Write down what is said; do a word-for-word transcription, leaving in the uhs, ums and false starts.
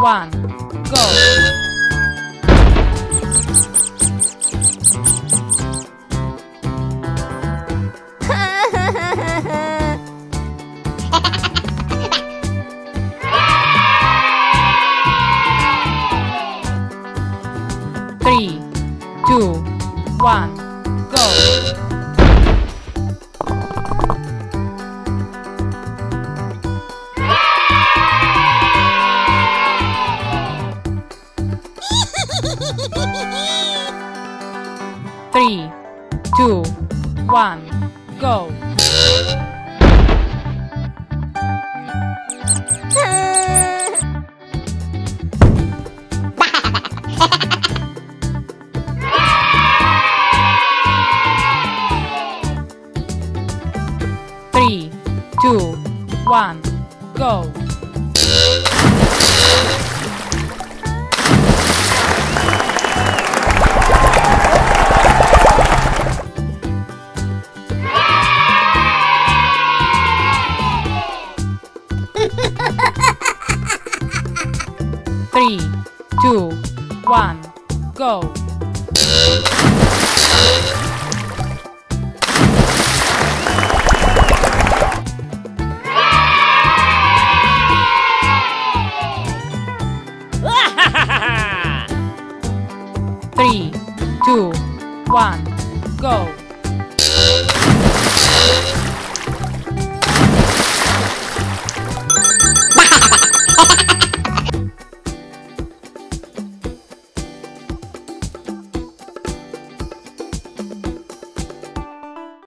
one, go! Three, two, one, go! Three, two, one, go! Three, two, one, go! Three, two, one, go! Three, two, one, go!